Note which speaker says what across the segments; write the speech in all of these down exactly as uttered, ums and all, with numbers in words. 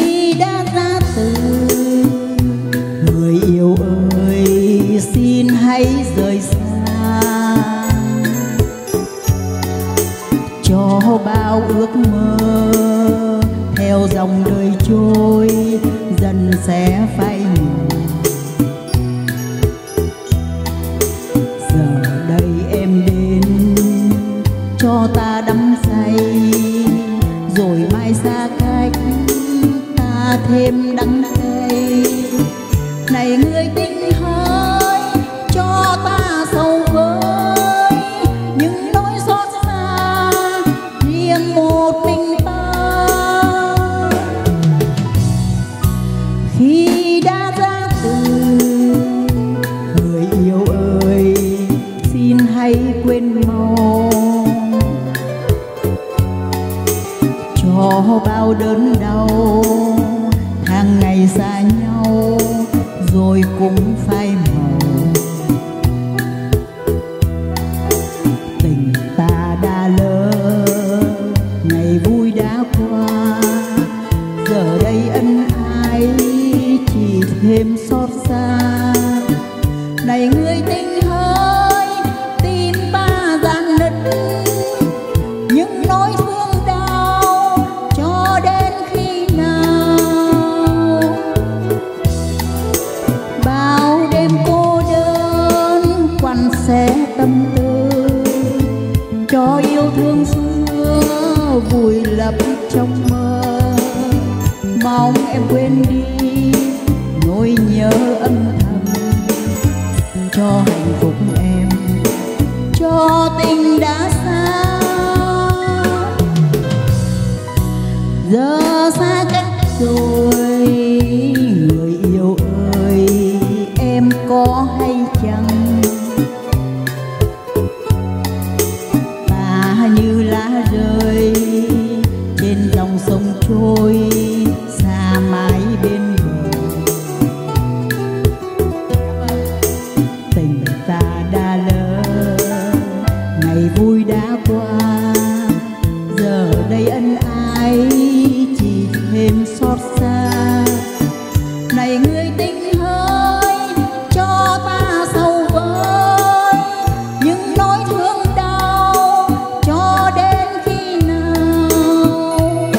Speaker 1: khi đã ra từ. Người yêu ơi xin hãy rời xa, cho bao ước mơ theo dòng đời trôi dần sẽ phai nhòa. Giờ đây em đến cho ta đắm say, rồi mai xa cách ta thêm đắng cay. Này người tinh hỡi cho ta sầu với những nỗi xót xa riêng một mình ta. Khi đã ra từ, người yêu ơi xin hãy quên mau, cho bao đớn đau tháng ngày xa nhau rồi cũng phai màu. Tình ta đã lỡ, ngày vui đã qua, giờ đây ân ái chỉ thêm xót xa. Này người tình hỡi tim ta dạn nứt, những nỗi thương đau cho đến khi nào. Bao đêm cô đơn quằn xé tâm tư, cho yêu thương xưa vùi lấp trong mơ. Mong em quên đi nỗi nhớ âm thầm, cho hạnh phúc em, cho tình đã xa. Giờ xa cách rồi người yêu ơi, em có hay chăng? Ta như lá rơi trên dòng sông trôi xa mãi bên bờ. Tình ta đã lỡ, ngày vui đã qua, giờ đây ân ái chỉ thêm xót xa. Này người tình hỡi cho ta sầu với những nỗi thương đau cho đến khi nào.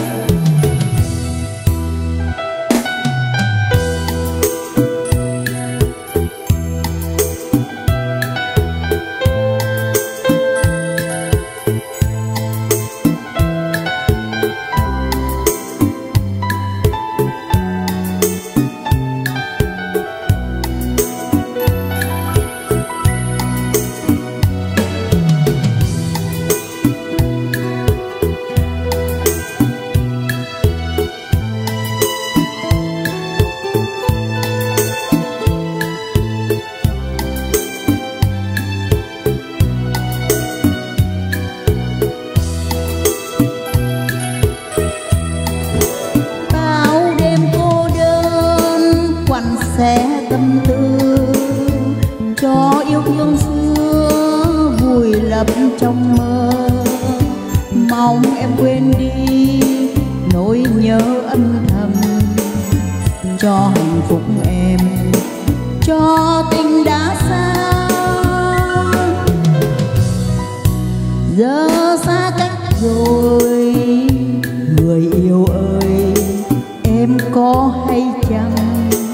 Speaker 1: Xé tâm tư, cho yêu thương xưa vùi lấp trong mơ. Mong em quên đi nỗi nhớ âm thầm, cho hạnh phúc em, cho tình đã xa. Giờ xa cách rồi người yêu ơi, em có hay chăng?